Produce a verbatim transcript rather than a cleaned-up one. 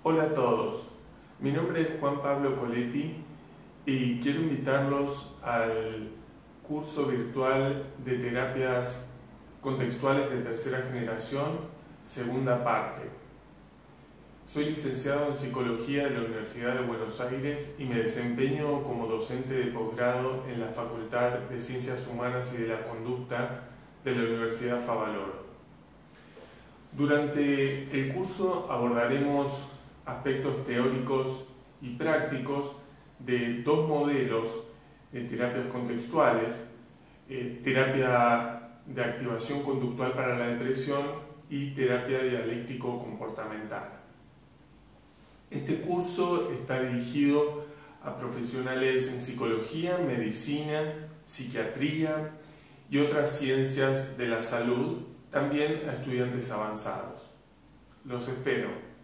Hola a todos, mi nombre es Juan Pablo Coletti y quiero invitarlos al curso virtual de terapias contextuales de tercera generación, segunda parte. Soy licenciado en Psicología de la Universidad de Buenos Aires y me desempeño como docente de posgrado en la Facultad de Ciencias Humanas y de la Conducta de la Universidad Favaloro. Durante el curso abordaremos aspectos teóricos y prácticos de dos modelos de terapias contextuales, eh, terapia de activación conductual para la depresión y terapia dialéctico-comportamental. Este curso está dirigido a profesionales en psicología, medicina, psiquiatría y otras ciencias de la salud, también a estudiantes avanzados. Los espero.